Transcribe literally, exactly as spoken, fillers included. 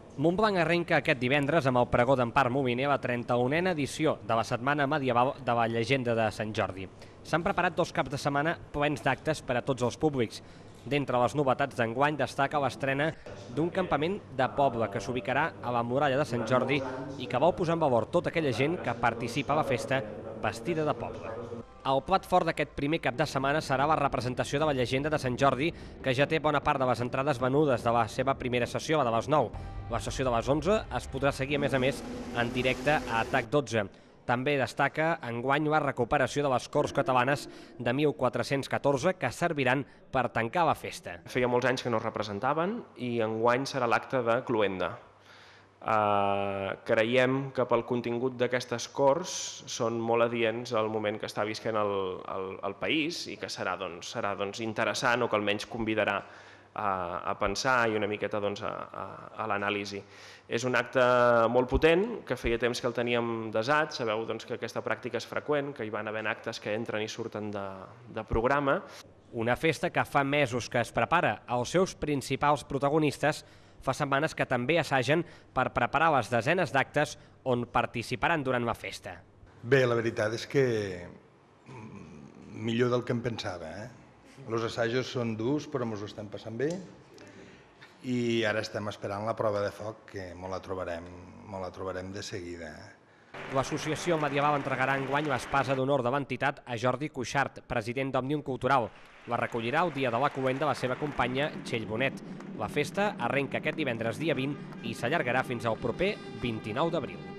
Montblanc arrenca aquest divendres amb el pregó d'Empar Moliner a la trenta-unena edició de la Setmana Medieval de la Llegenda de Sant Jordi. S'han preparat dos caps de setmana plens d'actes per a tots els públics. D'entre les novetats d'enguany destaca l'estrena d'un campament de poble que s'ubicarà a la muralla de Sant Jordi i que vol posar en valor tota aquella gent que participa a la festa vestida de poble. El plat fort d'aquest primer cap de setmana serà la representació de la Llegenda de Sant Jordi, que ja té bona part de les entrades venudes de la seva primera sessió, la de les nou. La sessió de les onze es podrà seguir, a més a més, en directe a Atac dotze. També destaca enguany la recuperació de les Corts Catalanes de mil quatre-cents catorze, que serviran per tancar la festa. Feia molts anys que no es representaven i enguany serà l'acte de cloenda. Uh, creiem que pel contingut d'aquestes corts són molt adients al moment que està visquent el, el, el país i que serà, doncs, serà doncs, interessant o que almenys convidarà a, a pensar i una miqueta doncs, a, a, a l'anàlisi. És un acte molt potent, que feia temps que el teníem desat. Sabeu doncs, que aquesta pràctica és freqüent, que hi van haver actes que entren i surten de, de programa. Una festa que fa mesos que es prepara. Els seus principals protagonistes fa setmanes que també assagen per preparar les desenes d'actes on participaran durant la festa. Bé, la veritat és que millor del que em pensava. Eh? Els assajos són durs, però ens ho estem passant bé i ara estem esperant la prova de foc, que molt la trobarem, molt la trobarem de seguida. L'Associació Medieval entregarà enguany l'espasa d'honor de l'entitat a Jordi Cuixart, president d'Òmnium Cultural. La recollirà el dia de la cloenda la seva companya Txell Bonet. La festa arrenca aquest divendres dia vint i s'allargarà fins al proper vint-i-nou d'abril.